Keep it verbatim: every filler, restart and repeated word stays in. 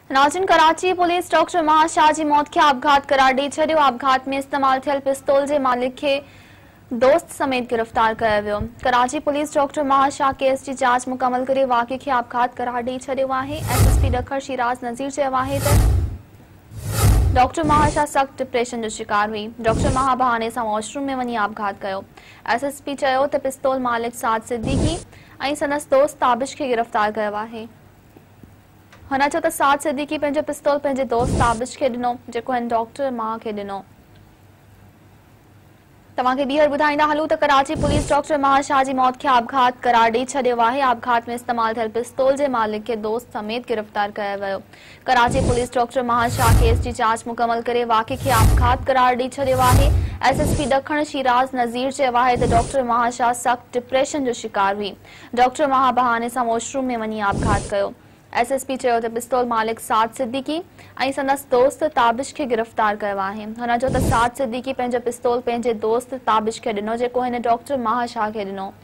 नाज़रीन, Karachi police doctor Mahashah जी मौत के आपघात करार ॾेई छॾियो। आपघात में इस्तेमाल थियल पिस्तौल जे मालिक के दोस्त समेत गिरफ्तार कयो वियो। Karachi police doctor Mahashah case जी जांच मुकम्मल करे वाक़े खे आपघात करार ॾेई छॾियो आहे। एसएसपी ॾखण शिराज नज़ीर चयो आहे त डॉक्टर महाशाह सख्त डिप्रेशन जो शिकार हुई। डॉक्टर महा बहाने सां वॉशरूम में वञी आपघात कयो। एसएसपी चयो त पिस्तौल मालिक साद सिद्दीकी ऐं संदसि दोस्त ताबिश खे गिरफ्तार कयो आहे। हुन चयो त साद सिद्दीकी पंहिंजो पिस्तौल पंहिंजे दोस्त ताबिश खे ॾिनो, जेको हिन डॉक्टर मां खे ॾिनो। तव्हांखे ॿीहर ॿुधाईंदा हलूं त कराची पुलिस डॉक्टर महाशाह जी मौत खे आपघात करार ॾेई छॾियो आहे। आपघात में इस्तेमाल थियल पिस्तौल जे मालिक खे दोस्त समेत गिरफ्तार कयो वियो। Karachi police doctor Mahashah case जी जांच मुकम्मल करे वाक़े खे आपघात करार ॾेई छॾियो आहे। एसएसपी ॾखण शिराज नज़ीर चयो आहे त डॉक्टर महाशाह सख्त डिप्रेशन जो शिकार हुई। डॉक्टर महा बहाने सां वॉशरूम में वञी आपघात कयो। एसएसपी चयो त पिस्तौल मालिक साद सिद्दीकी ऐं संदसि दोस्त ताबिश खे गिरफ्तार कयो आहे। हुन चयो त साद सिद्दीकी पंहिंजो पिस्तौल पंहिंजे दोस्त ताबिश खे ॾिनो, जेको हिन डॉक्टर महाशाह खे ॾिनो।